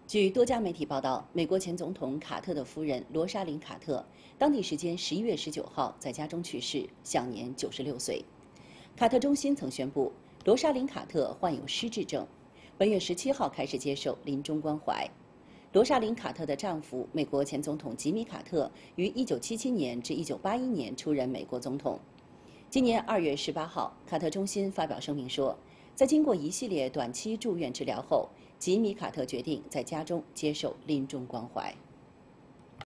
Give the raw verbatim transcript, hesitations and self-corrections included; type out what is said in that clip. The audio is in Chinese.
据多家媒体报道，美国前总统卡特的夫人罗莎琳·卡特，当地时间十一月十九号在家中去世，享年九十六岁。卡特中心曾宣布，罗莎琳·卡特患有失智症，本月十七号开始接受临终关怀。罗莎琳·卡特的丈夫，美国前总统吉米·卡特，于一九七七年至一九八一年出任美国总统。今年二月十八号，卡特中心发表声明说，在经过一系列短期住院治疗后，吉米·卡特决定在家中接受临终关怀。